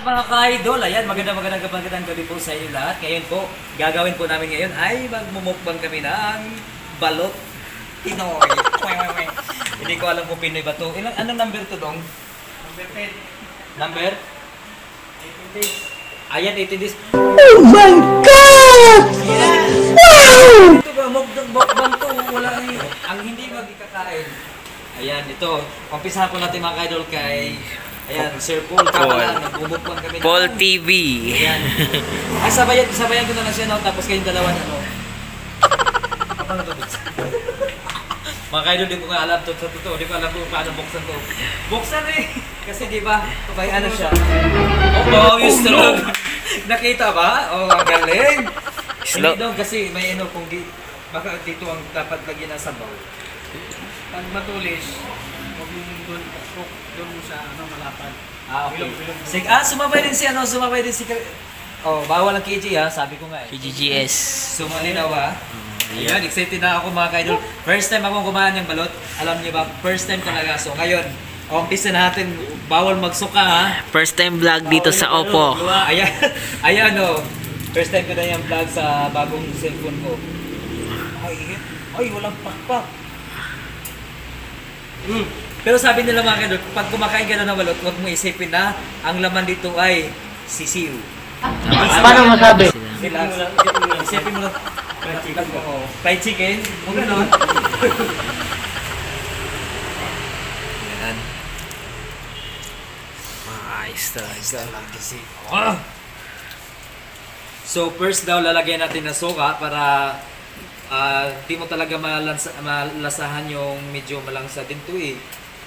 mga ka-idol, ayan, magandang gabi po sa inyo lahat. Ngayon po, gagawin po namin ngayon ay magmumukbang kami ng balot Pinoy. Hindi ko alam kung Pinoy ba ito. Anong number to dong? Number 10. Number? 18 days. Ayan, 18 days. Oh my God! Wow! Ito ba, mukbang to. Wala ang hindi magkakain. Ayan, ito. Umpisahan po natin mga ka-idol kay... Ayan, Sir Paul Kapalan, nagbubukbang kami. Paul TV. Ayan. Ay, sabayan ko na lang siya, no? Tapos kayong dalawa na, no? Paano ito, Bits? Mga kaidol, di ko nga alam ito. Sa totoo, di ko alam kung paano buksan to. Buksan eh! Kasi di ba, pabayaan na siya. Oh, yes talaga. Nakita ba? Oh, ang galing. Slow. Hindi daw kasi may ano, kung di, baka dito ang dapat lagyan ng sabaw. Pag matulis, huwag yung doon sa malapad. Ah, okay. Bilog. Sige, sumabay din si sumabay din si... Oh, bawal ang KG sabi ko nga eh. PGGS. Sumalinaw Ayan, excited na ako mga kaidol. First time akong kumain ng balot. Alam niyo ba, first time talaga. So ngayon, umpisa natin, bawal magsuka ha. First time vlog dito sa Oppo. Ayan First time ko na yung vlog sa bagong cellphone ko. Ay, walang pakpak. Pero sabi nila mga kaidol, pag kumakain ka na ng balot, huwag mo isipin na ang laman dito ay sisiw. Paano masabi? Relax. Isipin mo lang. Fried chicken? Huwag ganon. Yan. Ayos talaga. So first daw lalagyan natin ng suka para di mo talaga malasahan yung medyo malangsa din to eh.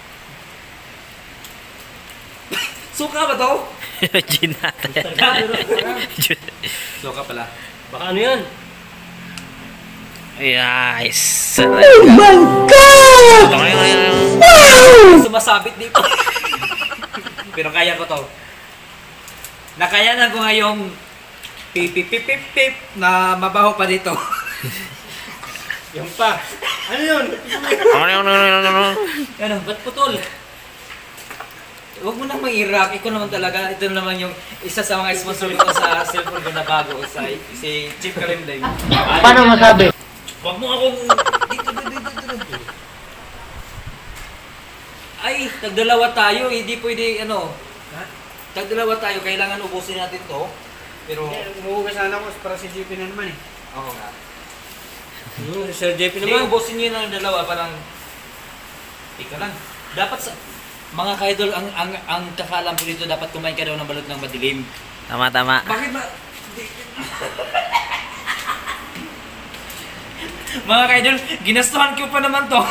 Suka ba to? Gin natin. Suka pala. Baka ano yan? Yes. Oh my God! Wow! Sumasabit dito. Pero kaya ko to. Nakayanan ko ngayong pip pip pip pip pip na mabaho pa dito. Yung pa. Ano yun? Ano? Ba't putol? Huwag mo nang mahirap. Ikaw naman talaga. Ito naman yung isa sa mga sponsor ko sa cellphone ko na bago. Si Chief Kalimday. Paano masabi? Huwag mo akong... Dito. Ay, tagdalawa tayo. Hindi pwede, tagdalawa tayo. Kailangan ubusin natin to. Pero... Umuugas sana ako para si JP na naman eh. Oo nga. Sir JP Hindi, ubusin nyo ng dalawa. Parang... Ika lang. Dapat sa... Mga kaidol, ang kakalam ko dito, dapat kumain ka daw ng balot ng madilim. Tama. Bakit ba? Mga kaidol, ginastuhan ko pa naman to.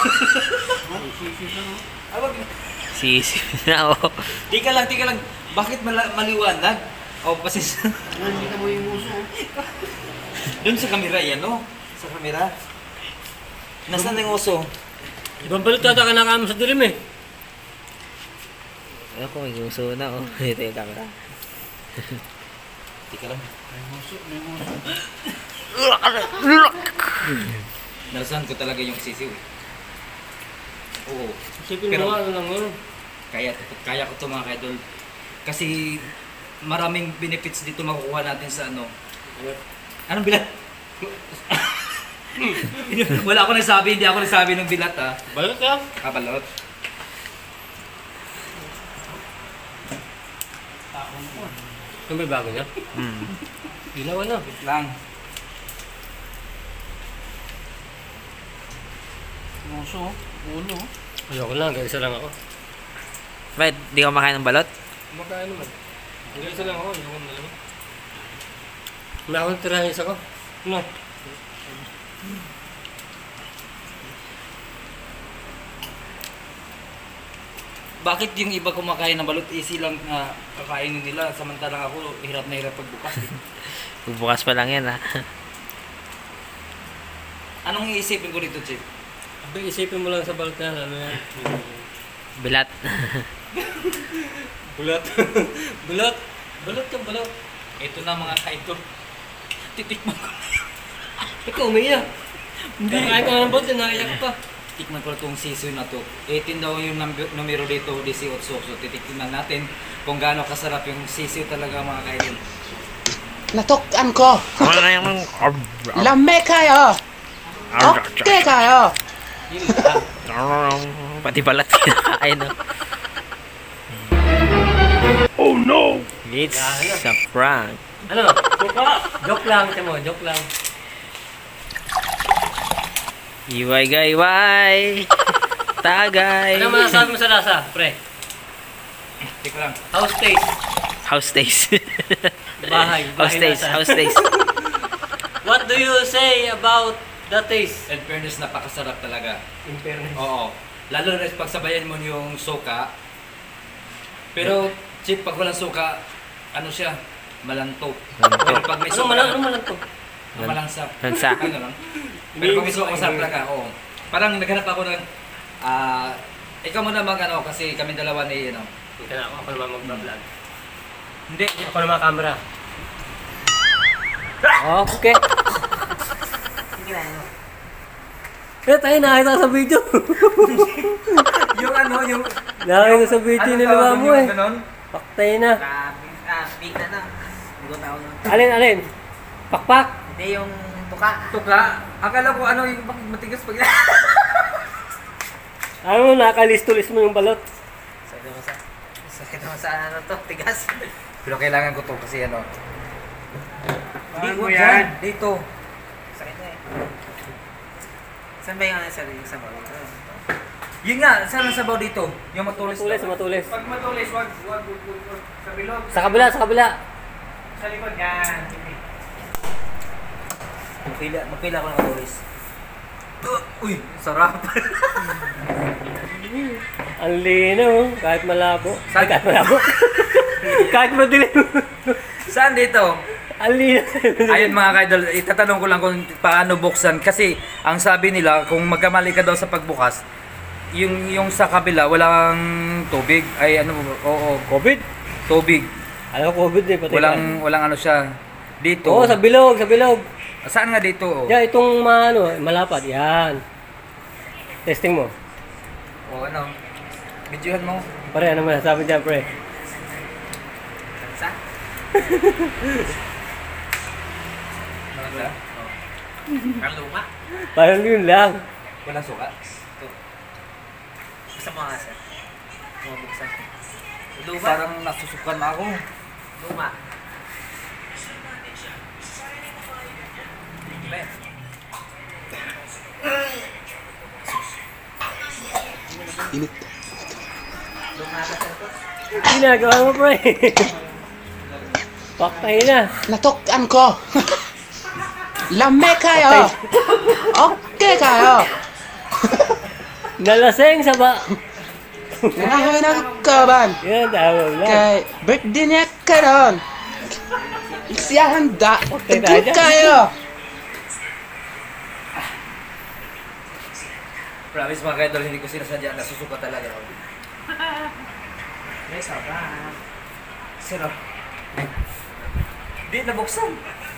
Sisi na ako. Tika lang. Bakit maliwanag? Pasis. Nakita mo yung uso. Doon sa kamera yan, Sa kamera. Nasaan yung uso? Ibang balot tata ka nakama sa dilim eh. Ako, may gusto na oh. Ito yung camera. Tika lang. May uso. Nalasahan ko talaga yung sisiw. Oo. Isipin Pero- mo ano lang yun. Kaya ko to mga kaidol. Kasi maraming benefits dito makukuha natin sa Anong bilat? Wala ako nagsabi, hindi ako nagsabi ng bilat Balot ka? Kabalot. Ano ba bago niya? Ilaw na. Lang. Uso. Ulo. Ayoko lang. Isa lang ako. Bakit? Di ka makain ng balot? Kumakain naman. Isa lang ako. Ayoko na naman. May akong tirahin isa ko. Ano? Bakit yung iba kumakain ng balot, easy lang kakainin nila, samantalang ako hirap na hirap pagbukas. Bubukas pa lang yan ha. Anong iisipin ko dito, Chip? Abay, isipin mo lang sa balot na ano yan. Bilat. Bulat. Bulat. Balot ka, balot. Ito na mga kaidol. Titikman ko. Ikaw umiiyak. Hindi. Kakain ka ng balot, naiyak pa. tikman ko itong sisiw na to. 18 daw yung numero dito, 18. So titikman natin kung gaano kasarap yung sisiw talaga mga kaidol. Natukan ko. Lame kayo. Okay kayo. Pati balat kinakain, no? Oh no! It's a prank. Ano? Joke lang, mo, joke lang. Iway gayway! Tagay! Ano masasabi mo sa lasa, pre? Tik lang. House taste. House taste. Bahay House taste, lasa. house taste. What do you say about the taste? In fairness, napakasarap talaga. In fairness. Oo. Lalo na pagsabayan mo yung suka. Pero, Chip, pag walang suka, ano siya? Malanto. Pero pag may suka, Ano man lang to? malansa. Lansa. Ano lang? Pero pag may suka, masarap talaga. Oo. Parang naghanap ako ng, ikaw mo naman ano, kasi kami dalawa ni, ano. Ika na ako naman mag-vlog. Hindi. Ako naman camera. Okay. Tayo nakita sa video. Yung ano, yung... Nakita sa video nila mo eh. Ganon? Paktay na. Big na na. Hindi ko tawag nun. Alin? Pakpak. Hindi yung tuka. Tuka. Akala ko ano yung bakit matigas pag... Ano, nakalisto-list mo yung balot. Sakit mo sa ano to, tigas. Pero kailangan ko to kasi ano. Hindi Hindi mo ko yan. yan. Dito. Sakit na eh. Saan ba yung ano sa rin sa bawang? Yun nga, saan ang sabaw dito? Yung matulis. Matulis. Pag matulis, wag sa bilog. Sa kabila. Sa likod yan. Magpila ko ng matulis. Uy, sarap. Ang lino, kahit malabo. Saan? Kahit malabo. Kahit madilim. Saan dito? Ang lino. Ayun mga kaidol, itatanong ko lang kung paano buksan. Kasi ang sabi nila, kung magkamali ka daw sa pagbukas, yung sa kabila, walang tubig. Ay ano, oo, COVID? tubig. Alam ko COVID eh, patay ka. Walang ano siya. Dito. Oo, sa bilog. Saan nga dito? Oh? Yan, itong malapad. Yan. Testing mo. O ano? Videohan mo. Pare, ano man, sabi dyan, pre. Sa? Malasa? Ang luma. Parang yun lang. Walang suka? Isa mo nga sir. Bumabuksan. Luma. Parang nasusukan na ako. Luma. Luma ka sir to. Ginagawa mo, pre. Paktay na. Natukan ko. Lame kayo. Okay kayo. Nalaseng sa ba? Nangahoy ng kaban. Yan, tama lang. Kay birthday niya karon. Siya handa. Tagod kayo. Promise mga kaidol, hindi ko sinasadya. Nasusuka talaga ako. May sarap. Sino? Di nabuksan.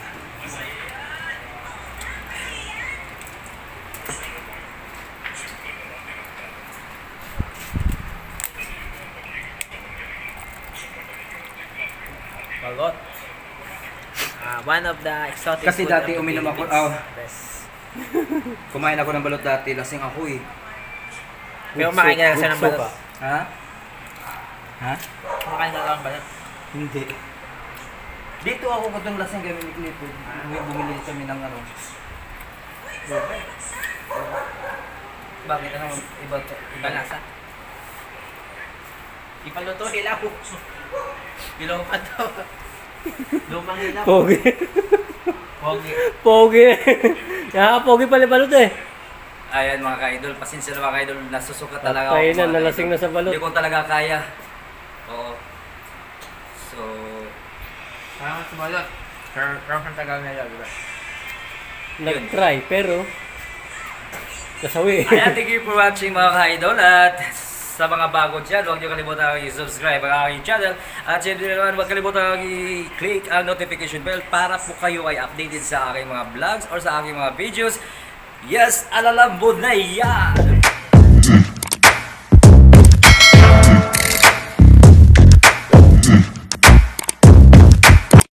Bagot. One of the exotic Kasi food dati of the uminom ako, Philippines. Best. kumain ako ng balot dati, lasing ako eh. Pero kumakain ka lang sa ng With balot. suka. Ha? Ha? Kumakain ka lang ng balot. Hindi. Dito ako katong lasing kami ni Clifford. Bumili kami ng ano. Bakit ano iba Iba lasa. Ipaluto hilaw. Hilaw pa daw. Lumang hilaw. Pogi. Pogi. Pogi. Pogi pala balot eh. Ayan mga ka-idol, pasensya na mga ka-idol, nasusuka talaga Patay ako. na, mga nalasing ka-idol. na sa balot. Hindi ko talaga kaya. Oo. So, Parang sa balot. Pero ang tagal na yun, diba? Nag-try, pero kasawi. ayan, thank you for watching mga ka-idol. At sa mga bago dyan, huwag niyo kalimutan i-subscribe ang aking channel. At syempre naman, huwag kalimutan i-click ang notification bell para po kayo ay updated sa aking mga vlogs or sa aking mga videos. Yes, alalambod na yan!